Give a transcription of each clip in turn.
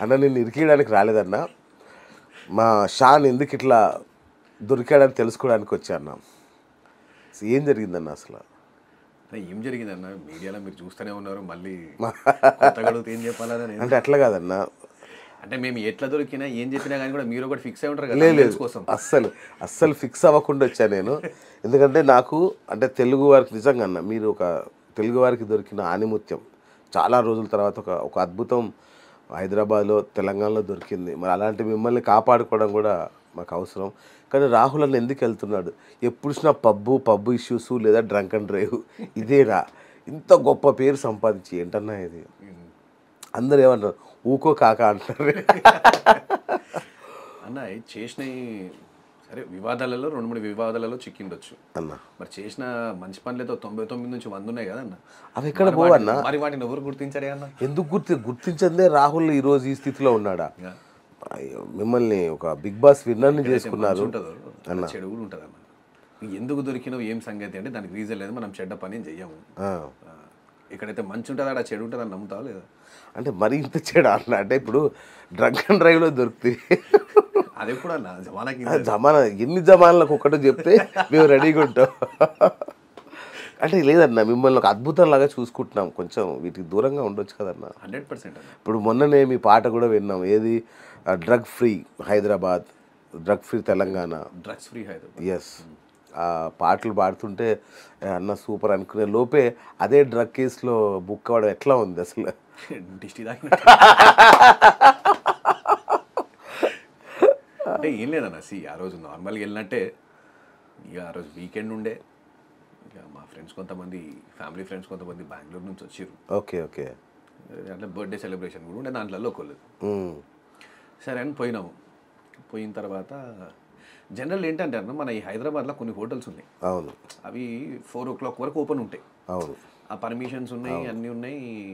అన్న నేను ఇరికియడానికి రాలేదన్న, మా షాన్ ఎందుకు ఇట్లా దొరికాడని తెలుసుకోవడానికి వచ్చాను. ఏం జరిగిందన్న అసలు? ఏం జరిగిందన్న, మీడియాలో మీరు చూస్తూనే ఉన్నారు, మళ్ళీ ఏం చెప్పాలని. అంటే అట్లా కాదన్న, అంటే మేము ఎట్లా దొరికినా ఏం చెప్పినా కానీ కూడా మీరు ఒకటి ఫిక్స్ అయి ఉంటారు కదా. లేదు కోసం అస్సలు ఫిక్స్ అవ్వకుండా వచ్చాను నేను. ఎందుకంటే నాకు అంటే తెలుగు వారికి నిజంగా అన్న, మీరు ఒక తెలుగు వారికి దొరికిన ఆనిముత్యం. చాలా రోజుల తర్వాత ఒక అద్భుతం హైదరాబాద్లో తెలంగాణలో దొరికింది. మరి అలాంటి మిమ్మల్ని కాపాడుకోవడం కూడా మాకు అవసరం. కానీ రాహుల్ అన్న ఎందుకు వెళ్తున్నాడు? ఎప్పుడు చూసినా పబ్బు ఇష్యూస్ లేదా డ్రంక్ అండ్ డ్రైవ్, ఇదేనా? ఇంత గొప్ప పేరు సంపాదించి ఏంటన్నా ఇది? అందరూ ఏమన్నారు, ఊకో కాక అంటారు అన్న. చేసిన సరే వివాదాలలో 2-3 వివాదాలలో చిక్కిండొచ్చు అన్న. మరి చేసిన మంచి పనులతో 99 నుంచి 100 ఉన్నాయి కదా అన్న. అవి ఎక్కడ పోవన్నా? మరి వాటిని ఎవరు గుర్తించారే అన్న? ఎందుకు గుర్తించదే? రాహుల్ ఈరోజు ఈ స్థితిలో ఉన్నాడా? మిమ్మల్ని ఒక బిగ్ బాస్ విన్నర్ని చేసుకున్నారు అన్న. చెడు కూడా ఉంటుంది అన్న. ఎందుకు దొరికినావు ఏం సంగతి అంటే దానికి రీజన్ లేదు, మనం చెడ్డ పని చెయ్యము. ఎక్కడైతే మంచి ఉంటుంది అక్కడ చెడు ఉంటుంది అని నమ్ముతావా లేదా? అంటే మరి ఇంత చెడు అన్న, అంటే ఇప్పుడు డ్రంక్ అండ్ డ్రైవ్లో దొరుకుతాయి. అది ఎప్పుడు అన్న జమానా ఎన్ని జమానాలకు ఒకటో చెప్తే మేము రెడీగా ఉంటాం. అంటే లేదన్న, మిమ్మల్ని ఒక అద్భుతంలాగా చూసుకుంటున్నాం. కొంచెం వీటికి దూరంగా ఉండొచ్చు కదన్న. 100%. ఇప్పుడు మొన్ననే మీ పాట కూడా విన్నాం, ఏది drug free Hyderabad, drug free Telangana, drugs free Hyderabad. Yes. ఆ పాటలు పాడుతుంటే అన్న సూపర్ అనుకునే లోపే అదే డ్రగ్ కేసులో బుక్ అవ్వడం ఎట్లా ఉంది అసలు? అంటే ఏం లేదన్న, ఆ రోజు నార్మల్గా వెళ్ళినట్టే. ఇక ఆ రోజు వీకెండ్ ఉండే, ఇక మా ఫ్రెండ్స్ కొంతమంది, ఫ్యామిలీ ఫ్రెండ్స్ కొంతమంది బెంగళూరు నుంచి వచ్చారు. ఓకే. అంటే బర్త్డే సెలబ్రేషన్ కూడా ఉండే, దాంట్లో ఒకళ్ళు. సరే అని పోయినాము. పోయిన తర్వాత జనరల్ ఏంటంటే అన్న, మన ఈ హైదరాబాద్లో కొన్ని హోటల్స్ ఉన్నాయి. అవును. అవి 4 o'clock వరకు ఓపెన్ ఉంటాయి. అవును. ఆ పర్మిషన్స్ ఉన్నాయి, అన్నీ ఉన్నాయి.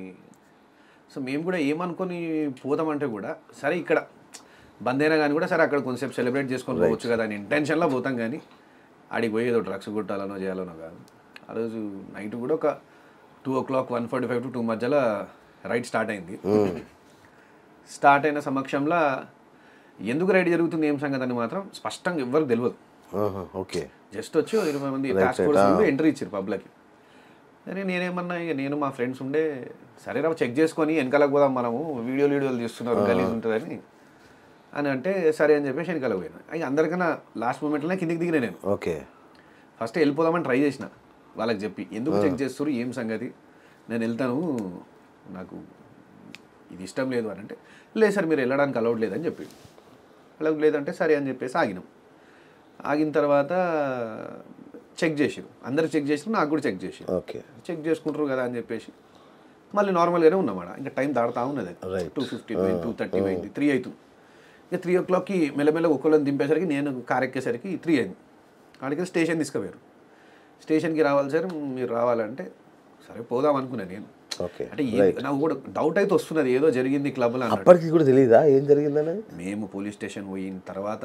సో మేము కూడా ఏమనుకొని పోతామంటే కూడా సరే ఇక్కడ బంద్ అయినా కానీ కూడా సరే అక్కడ కొంచెంసేపు సెలబ్రేట్ చేసుకొని పోవచ్చు కదా అని ఇంటెన్షన్లో పోతాం. కానీ ఆడికి పోయి ఏదో డ్రగ్స్ కొట్టాలనో చేయాలనో కాదు. ఆ రోజు నైట్ కూడా ఒక 2 o'clock 1:45 to 2 మధ్యలో రైడ్ స్టార్ట్ అయింది. స్టార్ట్ అయిన సమక్షంలో ఎందుకు రైడ్ జరుగుతుంది ఏం సంగతి అని మాత్రం స్పష్టంగా ఎవ్వరికి తెలియదు. ఓకే. జస్ట్ వచ్చి 20 మంది టాస్క్ ఫోర్స్ ఎంట్రీ ఇచ్చారు పబ్లిక్కి. సరే నేనేమన్నా, ఇక నేను మా ఫ్రెండ్స్ ఉండే సరే రా చెక్ చేసుకొని వెనకాలకు పోదాం, మనము వీడియోలు చేస్తున్నారు గలీజ్ ఉంటుందని అని అంటే సరే అని చెప్పేసి వెనకాలకు పోయినా. ఇక అందరికన్నా లాస్ట్ మూమెంట్లోనే కిందికి దిగినా నేను. ఓకే. ఫస్ట్ వెళ్ళిపోదామని ట్రై చేసిన, వాళ్ళకి చెప్పి ఎందుకు చెక్ చేస్తారు ఏం సంగతి, నేను వెళ్తాను, నాకు ఇది ఇష్టం లేదు అని అంటే లేదు సార్ మీరు వెళ్ళడానికి అలౌడ్ లేదని చెప్పి. అలౌడ్ లేదంటే సరే అని చెప్పేసి ఆగినాం. ఆగిన తర్వాత చెక్ చేసారు, అందరు చెక్ చేసారు, నాకు కూడా చెక్ చేసారు. ఓకే. చెక్ చేసుకుంటారు కదా అని చెప్పేసి మళ్ళీ నార్మల్గానే ఉన్నామాట. ఇంకా టైం దాడుతూ ఉన్నది. 2:50 పోయింది, 2:30 పోయింది, 3 అవుతుంది. ఇక 3 o'clockకి మెల్లమెల్ల ఒక్కళ్ళని దింపేసరికి నేను కార్ ఎక్కేసరికి 3 అయింది. అక్కడికి స్టేషన్ తీసుకుపోయారు. స్టేషన్కి రావాలి సార్ మీరు రావాలంటే సరే పోదాం అనుకున్నాను నేను. అంటే నాకు కూడా డౌట్ అయితే వస్తున్నది ఏదో జరిగింది క్లబ్లో. అప్పటికి కూడా తెలియదా ఏం జరిగిందని? మేము పోలీస్ స్టేషన్ పోయిన తర్వాత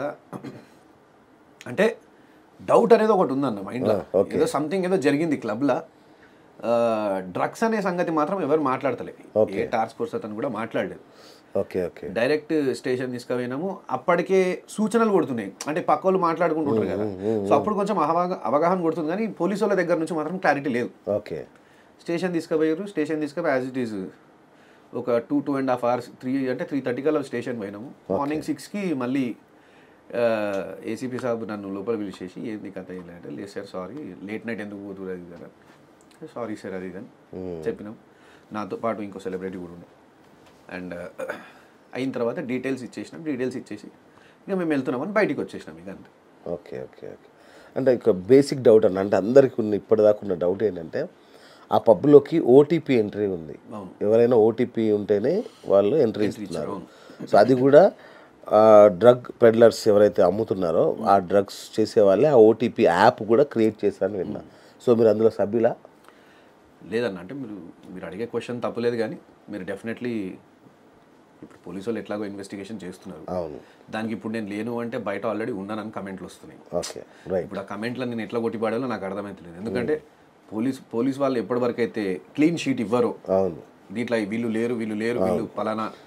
అంటే డౌట్ అనేది ఒకటి ఉందన్న మైండ్లో, ఏదో సంథింగ్ ఏదో జరిగింది క్లబ్లో. డ్రగ్స్ అనే సంగతి మాత్రం ఎవరు మాట్లాడతలేదు. ఏ టాస్క్ ఫోర్స్ అతను కూడా మాట్లాడలేదు. డైరెక్ట్ స్టేషన్ తీసుకుపోయినాము. అప్పటికే సూచనలు కొడుతున్నాయి, అంటే పక్క వాళ్ళు మాట్లాడుకుంటుంటారు కదా. సో అప్పుడు కొంచెం అవగాహన కొడుతుంది, కానీ పోలీసు వాళ్ళ దగ్గర నుంచి మాత్రం క్లారిటీ లేదు. స్టేషన్ తీసుకుపోయారు. స్టేషన్ తీసుకుపోయి యాజ్ ఇట్ ఈజ్ ఒక 2.5 hours 3:30 కల్లా స్టేషన్ పోయినాము. మార్నింగ్ 6కి మళ్ళీ ఏసీపీ సాబ్ నన్ను లోపల పిలిచేసి ఏంది కథ ఏంటంటే లేదు సార్ సారీ లేట్ నైట్ ఎందుకు పోతున్నారు అది కదా, సారీ సార్ అది అని చెప్పినాం. నాతో పాటు ఇంకో సెలబ్రిటీ కూడా ఉండే. అండ్ అయిన తర్వాత డీటెయిల్స్ ఇచ్చేసి ఇక మేము వెళ్తున్నామని బయటికి వచ్చేసినాం ఇక అంతే. ఓకే. అంటే ఇక బేసిక్ డౌట్ అన్న, అంటే అందరికీ ఉన్న ఇప్పటిదాకా ఉన్న డౌట్ ఏంటంటే ఆ పబ్లోకి ఓటీపీ ఎంట్రీ ఉంది. ఎవరైనా ఓటీపీ ఉంటేనే వాళ్ళు ఎంట్రీ ఇస్తున్నారు. సో అది కూడా డ్రగ్ పెడ్లర్స్ ఎవరైతే అమ్ముతున్నారో ఆ డ్రగ్స్ చేసే వాళ్ళే ఆ ఓటీపీ యాప్ కూడా క్రియేట్ చేశారని విన్నా. సో మీరు అందులో సభ్యులా? లేదన్న, అంటే మీరు అడిగే క్వశ్చన్ తప్పలేదు, కానీ మీరు డెఫినెట్లీ ఇప్పుడు పోలీసు వాళ్ళు ఎట్లాగో ఇన్వెస్టిగేషన్ చేస్తున్నారు. అవును. దానికి ఇప్పుడు నేను లేను అంటే బయట ఆల్రెడీ ఉన్నానని కమెంట్లు వస్తున్నాయి. ఓకే. ఇప్పుడు ఆ కమెంట్లో నేను ఎట్లా కొట్టిపాడాలో నాకు అర్థమవుతలేదు. ఎందుకంటే పోలీస్ వాళ్ళు ఎప్పటివరకు అయితే క్లీన్ షీట్ ఇవ్వరో, అవును, దీంట్లో వీళ్ళు లేరు వీళ్ళు పలానా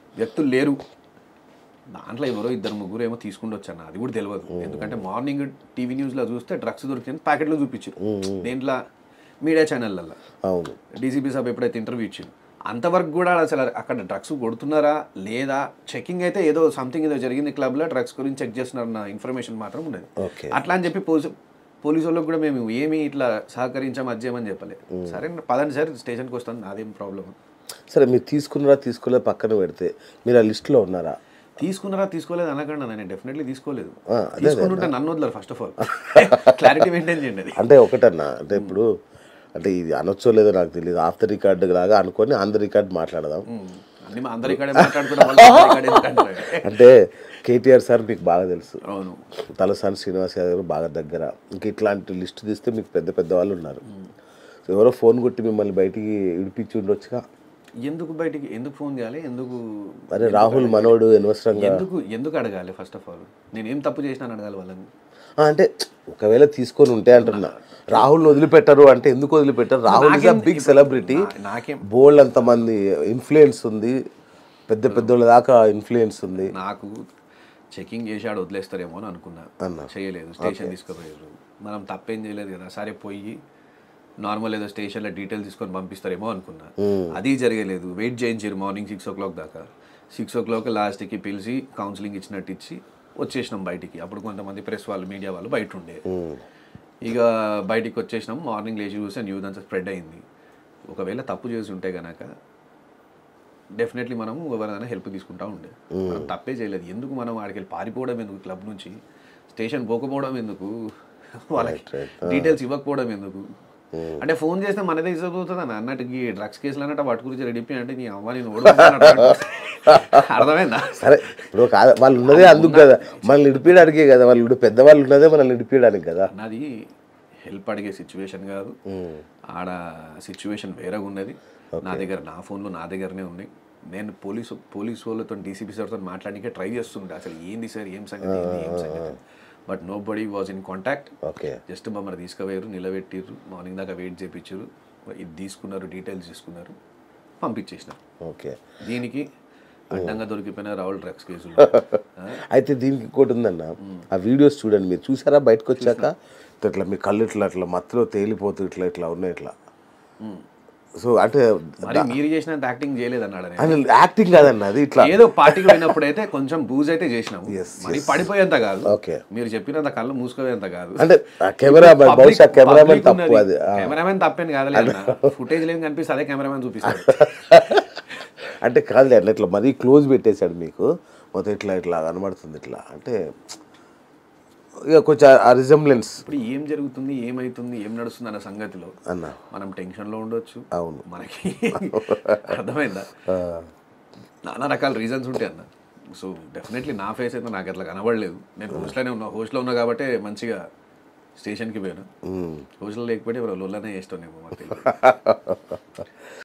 వ్యక్తులు లేరు. దాంట్లో ఎవరో 2-3 ఏమో తీసుకుంటొచ్చు అన్న, అది కూడా తెలియదు. ఎందుకంటే మార్నింగ్ టీవీ న్యూస్లో చూస్తే డ్రగ్స్ దొరికింది ప్యాకెట్లో చూపించారు, దేంట్లో మీడియా ఛానళ్ళల్లో. అవును, డీసీపీ సాబ్ ఎప్పుడైతే ఇంటర్వ్యూ ఇచ్చింది అంతవరకు కూడా అసలు అక్కడ డ్రగ్స్ కొడుతున్నారా లేదా చెకింగ్ అయితే ఏదో సంథింగ్ ఏదో జరిగింది క్లబ్లో, డ్రగ్స్ గురించి చెక్ చేస్తున్నారన్న ఇన్ఫర్మేషన్ మాత్రం ఉన్నది. అట్లా అని చెప్పి పోలీసు వాళ్ళకి కూడా మేము ఏమి ఇట్లా సహకరించాం అది చేయమని చెప్పలేదు. సరే పదండి సార్ స్టేషన్కి వస్తాను, అదేం ప్రాబ్లం. సరే మీరు తీసుకున్నారా తీసుకోలేదు పక్కన పెడితే మీరు ఆ లిస్టులో ఉన్నారా? తీసుకున్నారా తీసుకోలేదు అనకుండా నేను డెఫినెట్లీ తీసుకోలేదు. తీసుకుంటుంటే నన్ను వదలరు first of all. Clarity maintain చేయండి. అది అంటే ఒకటన్నా, అంటే ఇప్పుడు అంటే ఇది అనొచ్చో లేదో నాకు తెలియదు, ఆఫ్ ద రికార్డ్ లాగా అనుకొని ఆన్ ద రికార్డ్ మాట్లాడదాం. అన్ని అందరి ఇక్కడే మాట్లాడుకుంటాం. అంటే కేటీఆర్ సార్ మీకు బాగా తెలుసు, అవును, తలసాని శ్రీనివాస్ యాదవ్ బాగా దగ్గర, ఇంక ఇట్లాంటి లిస్ట్ తీస్తే మీకు పెద్ద పెద్ద వాళ్ళు ఉన్నారు. ఎవరో ఫోన్ కొట్టి మిమ్మల్ని బయటికి ఇడిపించి ఉండొచ్చుగా. ఎందుకు బయటికి ఎందుకు ఫోన్ చేయాలి? ఎందుకు అరే రాహుల్ మనోడు అనవసరంగా ఎందుకు అడగాలి? ఫస్ట్ ఆఫ్ ఆల్ నేను ఏం తప్పు చేసినాను అడగాలి వాళ్ళని. అంటే ఒకవేళ తీసుకొని ఉంటే అంటున్నా, రాహుల్ వదిలిపెట్టరు అంటే ఎందుకు వదిలిపెట్టారు? Rahul is a big celebrity, నాకేం బోల్డ్ అంతమంది ఇన్ఫ్లుయెన్స్ ఉంది, పెద్ద పెద్దోళ్ళ దాకా ఇన్ఫ్లుయెన్స్ ఉంది. నాకు చెకింగ్ చేశాడు వదిలేస్తారేమో అని అనుకున్నా, చేయలేదు. స్టేషన్ తీసుకుపోయారు, మనం తప్పేం చేయలేదు కదా, సరే పోయి నార్మల్ ఏదో స్టేషన్లో డీటెయిల్స్ తీసుకొని పంపిస్తారేమో అనుకున్నా, అది జరగలేదు. వెయిట్ చేయించారు మార్నింగ్ 6 o'clock దాకా. 6 o'clock లాస్ట్కి పిలిచి కౌన్సిలింగ్ ఇచ్చినట్టు ఇచ్చి వచ్చేసినాం బయటికి. అప్పుడు కొంతమంది ప్రెస్ వాళ్ళు మీడియా వాళ్ళు బయట ఉండే, ఇక బయటికి వచ్చేసినాం. మార్నింగ్ లేచి చూస్తే న్యూస్ అంతా స్ప్రెడ్ అయింది. ఒకవేళ తప్పు చేసి ఉంటే కనుక డెఫినెట్లీ మనము ఎవరైనా హెల్ప్ తీసుకుంటా ఉండే, మనం తప్పే చేయలేదు. ఎందుకు మనం ఆడికి వెళ్ళి పారిపోవడం ఎందుకు, క్లబ్ నుంచి స్టేషన్ పోకపోవడం ఎందుకు, వాళ్ళకి డీటెయిల్స్ ఇవ్వకపోవడం ఎందుకు? అంటే ఫోన్ చేస్తే మనదే ఇజ్జత్ అవుతుంది అన్న. అన్నట్టుకి డ్రగ్స్ కేసులు అన్నట్టు వాటి గురించి రెడీ అంటే నీ అమ్మ నేను అర్థమైందా? సరే ఇప్పుడు కాదు, వాళ్ళు ఉన్నదే అందుకు కదా, మనల్ని ఇడిపించడానికే కదా, వాళ్ళు పెద్దవాళ్ళు ఉన్నదే మనల్ని ఇడిపించడానికి కదా. నాది హెల్ప్ అడిగే సిచ్యువేషన్ కాదు, ఆడ సిచ్యువేషన్ వేరేగా ఉన్నది. నా దగ్గర నా ఫోన్లు నా దగ్గరనే ఉన్నాయి. నేను పోలీసు వాళ్ళతో డీసీపీ సార్తో మాట్లాడడానికి ట్రై చేస్తుండే, అసలు ఏంది సార్ ఏం సంగతి ఏం సంగతి. But nobody was in contact. Just మమ్మల్ని తీసుకుపోయారు, నిలబెట్టిర్రు, మార్నింగ్ దాకా వెయిట్ చేయించారు, ఇది తీసుకున్నారు, డీటెయిల్స్ తీసుకున్నారు, పంపించేసినారు. ఓకే, దీనికి అడ్డంగా దొరికిపోయిన రాహుల్ డ్రగ్స్ కేసులు. అయితే దీనికి ఇంకోటి ఉందన్న, ఆ వీడియోస్ చూడండి, మీరు చూసారా? బయటకు వచ్చాక ఇట్లా మీ కళ్ళు ఇట్లా అట్లా మత్తులో తేలిపోతూ ఇట్లా ఇట్లా ఉన్నాయి ఇట్లా. సో అంటే మీరు చేసినంత యాక్టింగ్ చేయలేదు అన్నాడు. యాక్టింగ్ కాదన్న, అది ఇట్లా ఏదో పార్టీకి పోయినప్పుడు అయితే కొంచెం బూజ్ అయితే చేసినాము, మరి పడిపోయేంత కాదు. ఓకే, మీరు చెప్పినంత కళ్ళు మూసుకోవేంత కాదు. అంటే కెమెరా బహుశా కెమెరామెన్ తప్పు, అది కెమెరామెన్ తప్పేని కాదు, ఫుటేజ్ లేని కనిపిస్తే అదే కెమెరామెన్ చూపిస్తాడు. అంటే కాదు అట్లా ఇట్లా మరీ క్లోజ్ పెట్టేశాడు మీకు, మొత్తం ఇట్లా ఇట్లా కనబడుతుంది ఇట్లా. అంటే ఇక కొంచెం ఆ రిజెంబ్లెన్స్. ఇప్పుడు ఏం జరుగుతుంది, ఏమైతుంది, ఏం నడుస్తుంది అన్న సంగతిలో అన్న మనం టెన్షన్లో ఉండొచ్చు. అవును, మనకి అర్థమైందా, నానా రకాల రీజన్స్ ఉంటాయి అన్న. సో డెఫినెట్లీ నా ఫేస్ అయితే నాకు అట్లా కనబడలేదు. నేను హోస్ట్లో ఉన్నా కాబట్టి మంచిగా స్టేషన్కి పోయాను. హోస్ట్లో లేకపోతే ఎవరో లొల్లనే చేస్తానేమో మాకు తెలియదు.